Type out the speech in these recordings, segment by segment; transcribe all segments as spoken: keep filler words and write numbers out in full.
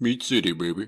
Meat City, baby.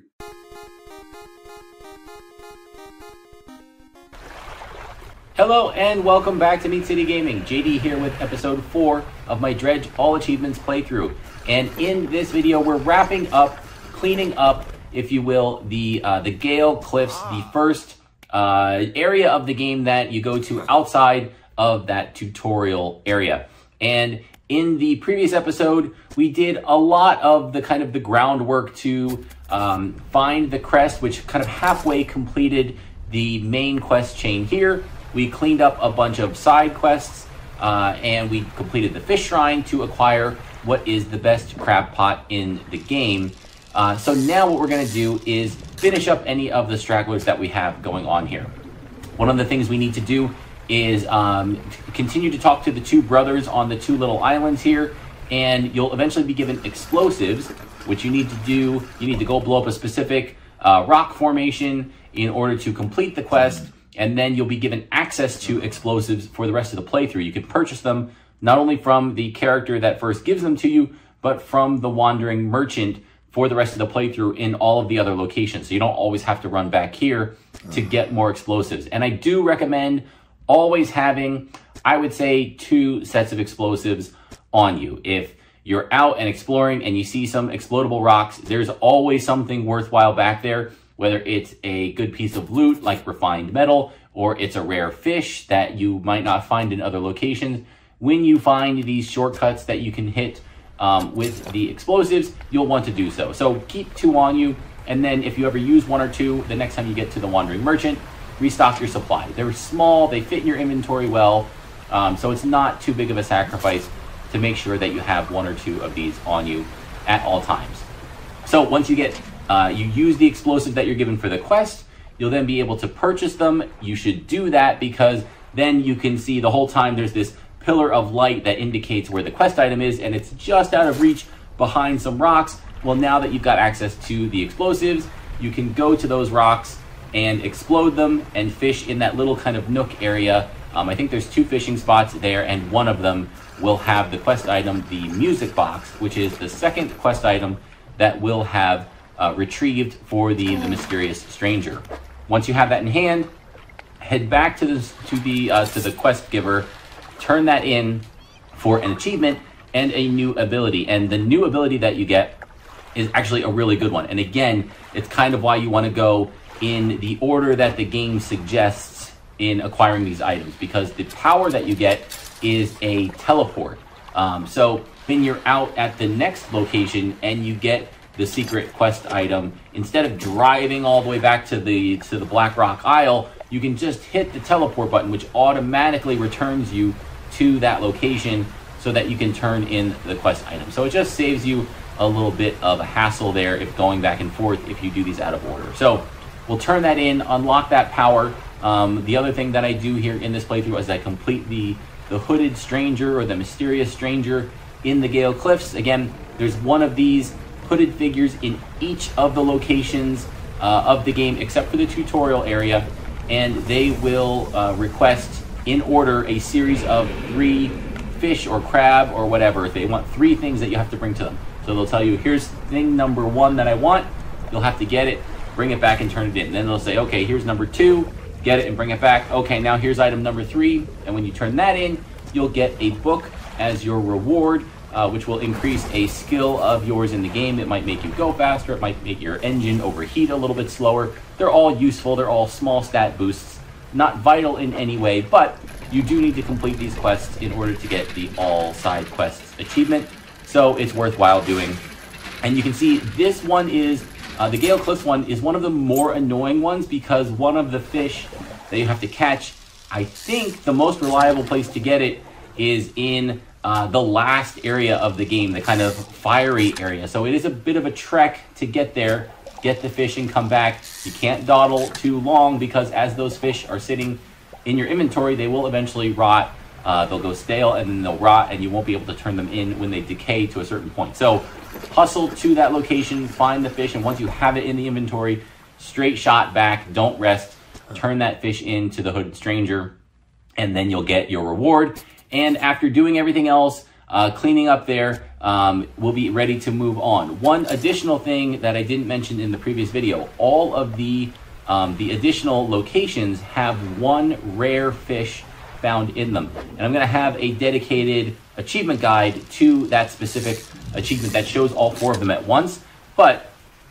Hello and welcome back to Meat City Gaming. J D here with episode four of my Dredge All Achievements playthrough. And in this video, we're wrapping up, cleaning up, if you will, the uh, the Gale Cliffs, the first uh, area of the game that you go to outside of that tutorial area. And in the previous episode, we did a lot of the kind of the groundwork to um, find the crest, which kind of halfway completed the main quest chain here. We cleaned up a bunch of side quests, uh, and we completed the fish shrine to acquire what is the best crab pot in the game. Uh, so now what we're going to do is finish up any of the stragglers that we have going on here. One of the things we need to do is um, continue to talk to the two brothers on the two little islands here, and you'll eventually be given explosives, which you need to do. You need to go blow up a specific uh, rock formation in order to complete the quest. And then you'll be given access to explosives for the rest of the playthrough. You can purchase them not only from the character that first gives them to you, but from the wandering merchant for the rest of the playthrough in all of the other locations. So you don't always have to run back here to get more explosives. And I do recommend always having, I would say, two sets of explosives on you. If you're out and exploring and you see some explodable rocks, there's always something worthwhile back there. Whether it's a good piece of loot like refined metal, or it's a rare fish that you might not find in other locations. When you find these shortcuts that you can hit um, with the explosives, you'll want to do so. So keep two on you, and then if you ever use one or two, the next time you get to the Wandering Merchant, restock your supply. They're small, they fit in your inventory well, um, so it's not too big of a sacrifice to make sure that you have one or two of these on you at all times. So once you get Uh, you use the explosives that you're given for the quest, you'll then be able to purchase them. You should do that because then you can see the whole time there's this pillar of light that indicates where the quest item is, and it's just out of reach behind some rocks. Well, now that you've got access to the explosives, you can go to those rocks and explode them and fish in that little kind of nook area. Um, I think there's two fishing spots there, and one of them will have the quest item, the music box, which is the second quest item that will have Uh, retrieved for the, the mysterious stranger. Once you have that in hand, head back to the to the uh, to the quest giver, turn that in for an achievement and a new ability. And the new ability that you get is actually a really good one. And again, it's kind of why you want to go in the order that the game suggests in acquiring these items, because the power that you get is a teleport. Um, so when you're out at the next location and you get the secret quest item, instead of driving all the way back to the to the Black Rock Isle, you can just hit the teleport button, which automatically returns you to that location so that you can turn in the quest item. So it just saves you a little bit of a hassle there if going back and forth if you do these out of order. So we'll turn that in, unlock that power. Um, the other thing that I do here in this playthrough is I complete the the hooded stranger or the mysterious stranger in the Gale Cliffs. Again, there's one of these hooded figures in each of the locations uh, of the game except for the tutorial area, and they will uh, request in order a series of three fish or crab or whatever. They want three things that you have to bring to them. So they'll tell you, here's thing number one that I want. You'll have to get it, bring it back and turn it in. Then they'll say, okay, here's number two, get it and bring it back. Okay, now here's item number three. And when you turn that in, you'll get a book as your reward, Uh, which will increase a skill of yours in the game. It might make you go faster. It might make your engine overheat a little bit slower. They're all useful. They're all small stat boosts. Not vital in any way, but you do need to complete these quests in order to get the all side quests achievement. So it's worthwhile doing. And you can see this one is, uh, the Gale Cliffs one is one of the more annoying ones because one of the fish that you have to catch, I think the most reliable place to get it is in Uh, the last area of the game, the kind of fiery area. So it is a bit of a trek to get there, get the fish and come back. You can't dawdle too long because as those fish are sitting in your inventory, they will eventually rot. Uh, they'll go stale and then they'll rot and you won't be able to turn them in when they decay to a certain point. So hustle to that location, find the fish, and once you have it in the inventory, straight shot back, don't rest, turn that fish into the hooded stranger, and then you'll get your reward. And after doing everything else, uh, cleaning up there, um, we'll be ready to move on. One additional thing that I didn't mention in the previous video, all of the, um, the additional locations have one rare fish found in them. And I'm gonna have a dedicated achievement guide to that specific achievement that shows all four of them at once. But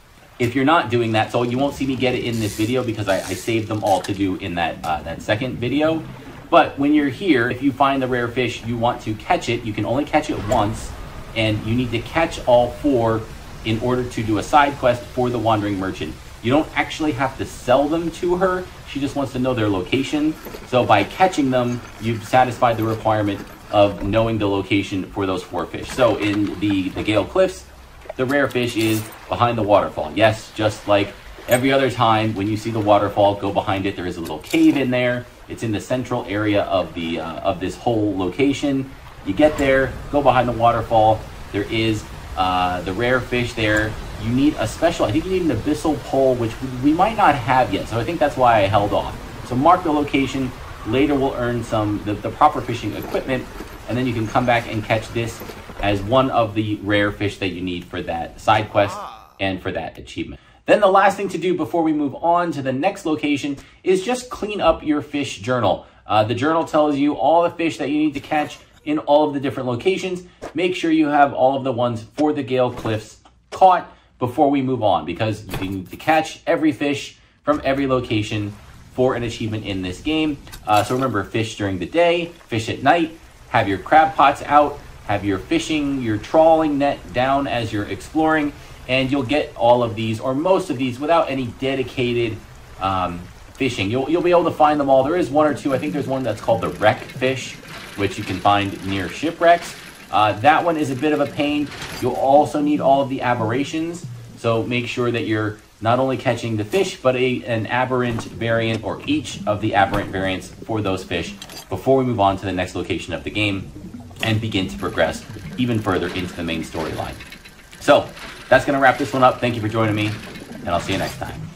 if you're not doing that, so you won't see me get it in this video because I, I saved them all to do in that, uh, that second video. But when you're here, if you find the rare fish, you want to catch it, you can only catch it once, and you need to catch all four in order to do a side quest for the Wandering Merchant. You don't actually have to sell them to her, she just wants to know their location. So by catching them, you've satisfied the requirement of knowing the location for those four fish. So in the, the Gale Cliffs, the rare fish is behind the waterfall. Yes, just like every other time when you see the waterfall, go behind it. There is a little cave in there. It's in the central area of the uh, of this whole location. You get there, go behind the waterfall. There is uh, the rare fish there. You need a special, I think you need an abyssal pole, which we might not have yet. So I think that's why I held off. So mark the location. Later we'll earn some the, the proper fishing equipment, and then you can come back and catch this as one of the rare fish that you need for that side quest and for that achievement. Then the last thing to do before we move on to the next location is just clean up your fish journal. Uh, the journal tells you all the fish that you need to catch in all of the different locations. Make sure you have all of the ones for the Gale Cliffs caught before we move on, because you need to catch every fish from every location for an achievement in this game. Uh, so remember, fish during the day, fish at night, have your crab pots out, have your fishing, your trawling net down as you're exploring, and you'll get all of these, or most of these, without any dedicated um, fishing. You'll, you'll be able to find them all. There is one or two. I think there's one that's called the wreck fish, which you can find near shipwrecks. Uh, that one is a bit of a pain. You'll also need all of the aberrations, so make sure that you're not only catching the fish, but a, an aberrant variant, or each of the aberrant variants for those fish before we move on to the next location of the game and begin to progress even further into the main storyline. So that's going to wrap this one up. Thank you for joining me, and I'll see you next time.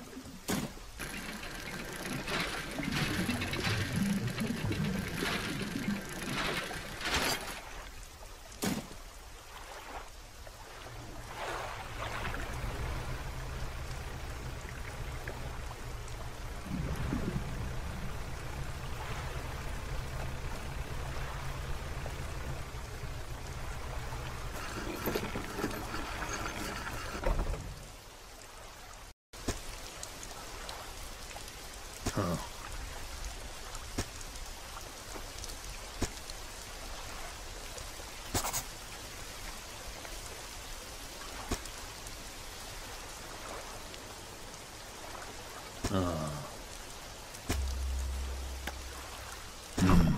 Oh. Oh. Hmm.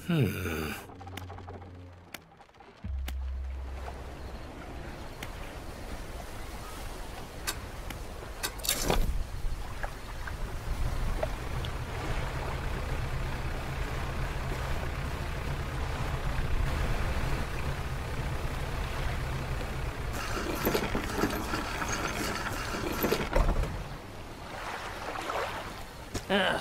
Hmm. Ugh.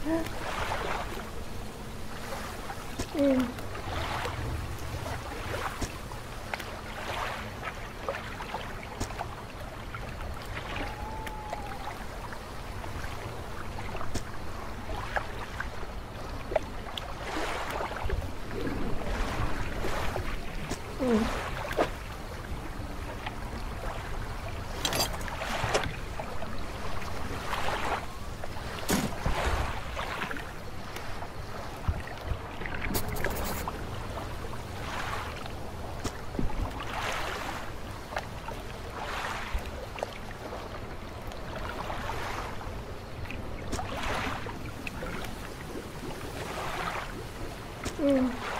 Mm. Mm. Mm.